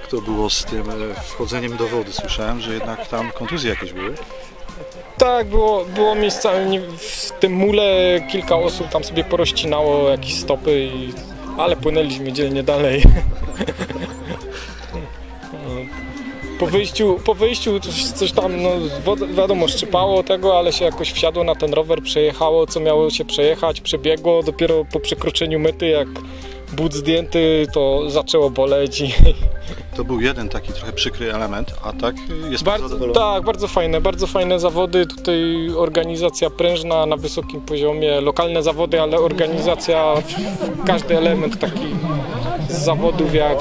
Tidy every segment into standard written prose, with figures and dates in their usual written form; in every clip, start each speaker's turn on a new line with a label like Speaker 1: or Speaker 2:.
Speaker 1: to było z tym wchodzeniem do wody? Słyszałem, że jednak tam kontuzje jakieś były.
Speaker 2: Tak, było miejscami w tym mule kilka osób tam sobie porozcinało jakieś stopy, ale płynęliśmy dzielnie dalej. Po wyjściu coś tam, no wiadomo, szczypało tego, ale się jakoś wsiadło na ten rower, przejechało co miało się przejechać, przebiegło, dopiero po przekroczeniu mety, jak but zdjęty, to zaczęło boleć.
Speaker 1: To był jeden taki trochę przykry element, a tak jest
Speaker 2: tak, bardzo fajne zawody, tutaj organizacja prężna na wysokim poziomie, lokalne zawody, ale organizacja, każdy element taki z zawodów jak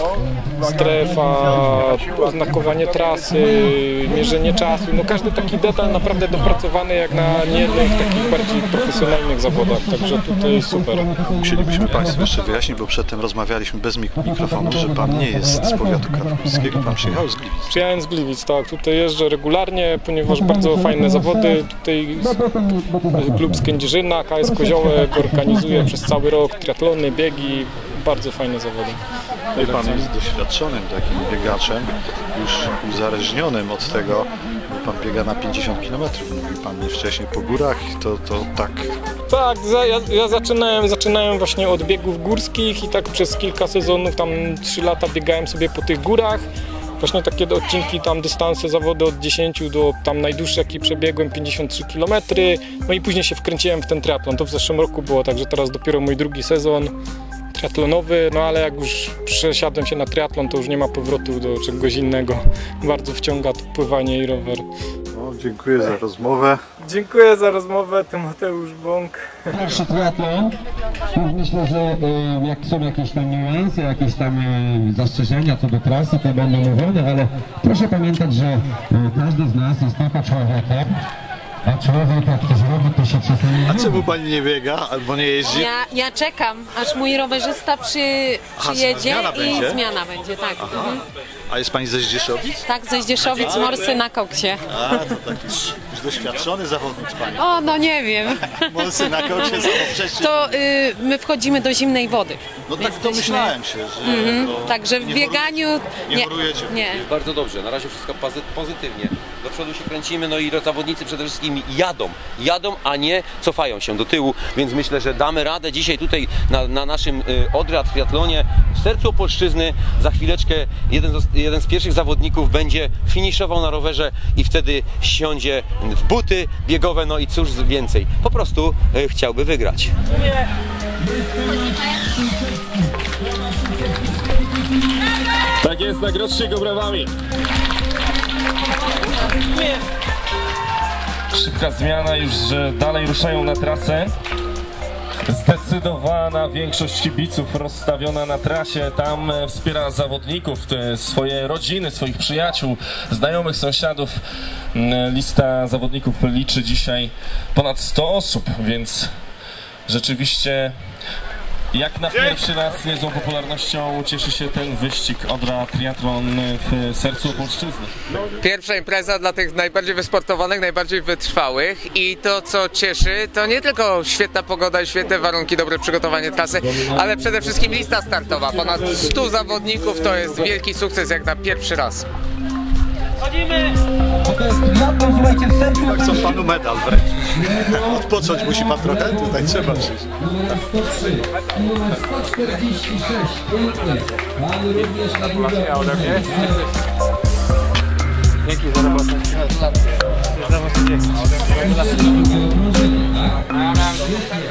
Speaker 2: strefa, oznakowanie trasy, mierzenie czasu, no każdy taki detal naprawdę dopracowany jak na niejednych takich bardziej profesjonalnych zawodach, także tutaj super.
Speaker 1: Musielibyśmy Państwu jeszcze wyjaśnić, bo przedtem rozmawialiśmy bez mikrofonu, że Pan nie jest z powiatu krakowskiego, Pan przyjechał z Gliwic.
Speaker 2: Przyjechałem z Gliwic, tak, tutaj jeżdżę regularnie, ponieważ bardzo fajne zawody, tutaj klub z Kędzierzyna, KS Koziołek organizuje przez cały rok triatlony, biegi, bardzo fajne zawody.
Speaker 1: I Pan jest doświadczonym takim biegaczem, już uzależnionym od tego, bo Pan biega na 50 km, mówił Pan mnie wcześniej po górach, to tak...
Speaker 2: Tak, ja zaczynałem właśnie od biegów górskich i tak przez kilka sezonów, tam 3 lata biegałem sobie po tych górach. Właśnie takie odcinki, tam dystanse, zawody od 10 do tam najdłuższe, jaki przebiegłem, 53 km. No i później się wkręciłem w ten triatlon, to w zeszłym roku było, także teraz dopiero mój drugi sezon triatlonowy, no ale jak już przesiadłem się na triatlon, to już nie ma powrotu do czegoś innego. Bardzo wciąga to pływanie i rower.
Speaker 1: No, dziękuję za rozmowę.
Speaker 2: Dziękuję za rozmowę, Tymoteusz Bąk.
Speaker 3: Pierwszy triatlon. Myślę, że jak są jakieś tam niuanse, jakieś tam zastrzeżenia co do trasy, to będą mówione, ale proszę pamiętać, że każdy z nas jest tylko człowiekiem. A człowiek jak ktoś robi, to się czasami...
Speaker 1: A czemu Pani nie biega albo nie jeździ?
Speaker 4: Ja czekam, aż mój rowerzysta przyjedzie i zmiana będzie, tak. Mhm.
Speaker 1: A jest Pani ze Zdzieszowic?
Speaker 4: Tak, ze Zdzieszowic, Morsy na koksie.
Speaker 1: A, to taki już doświadczony zawodnik Pani.
Speaker 4: O, no nie wiem.
Speaker 1: Morsy na koksie są wcześniej.
Speaker 4: To my wchodzimy do zimnej wody.
Speaker 1: No tak domyślałem się, że...
Speaker 4: Także w bieganiu...
Speaker 1: Nie chorujecie.
Speaker 4: Nie.
Speaker 5: Bardzo dobrze, na razie wszystko pozytywnie. Do przodu się kręcimy, no i zawodnicy przede wszystkim jadą, a nie cofają się do tyłu, więc myślę, że damy radę dzisiaj tutaj na naszym Odra triatlonie w sercu Opolszczyzny. Za chwileczkę jeden z pierwszych zawodników będzie finiszował na rowerze i wtedy siądzie w buty biegowe, no i cóż więcej, po prostu chciałby wygrać.
Speaker 6: Tak jest, nagrodźcie go brawami. Szybka zmiana, już że dalej ruszają na trasę. Zdecydowana większość kibiców rozstawiona na trasie, tam wspiera zawodników, swoje rodziny, swoich przyjaciół, znajomych, sąsiadów. Lista zawodników liczy dzisiaj ponad 100 osób, więc rzeczywiście jak na pierwszy raz z niezłą popularnością cieszy się ten wyścig Odra Triathlon w sercu Opolszczyzny.
Speaker 7: Pierwsza impreza dla tych najbardziej wysportowanych, najbardziej wytrwałych i to co cieszy to nie tylko świetna pogoda i świetne warunki, dobre przygotowanie trasy, ale przede wszystkim lista startowa. Ponad 100 zawodników to jest wielki sukces jak na pierwszy raz.
Speaker 3: Chodzimy! To jest triatlon, słuchajcie, w sercu...
Speaker 1: Chcą Panu medal wręcz. Odpocząć musi Pan trochę, tutaj trzeba przyjść.
Speaker 3: Numer 103, numer 146, pięknie. Pan również na górę.
Speaker 2: Dzięki za robotę.
Speaker 3: Za